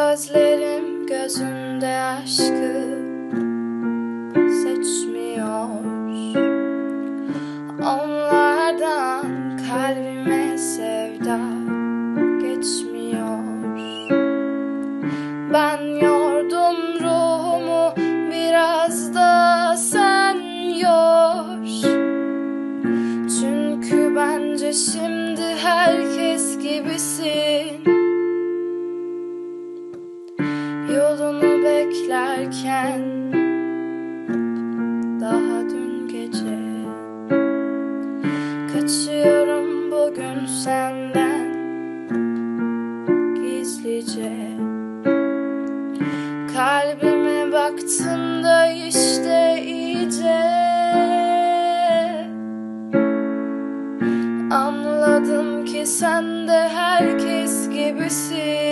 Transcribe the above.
Gözlerim gözünde aşkı seçmiyor. Onlardan kalbime sevda geçmiyor. Ben yordum ruhumu, biraz da sen yor. Çünkü bence şimdi herkes gibisin. Yolunu beklerken, daha dün gece. Kaçıyorum bugün senden, gizlice. Kalbime baktım da işte iyice. Anladım ki sen de herkes gibisin.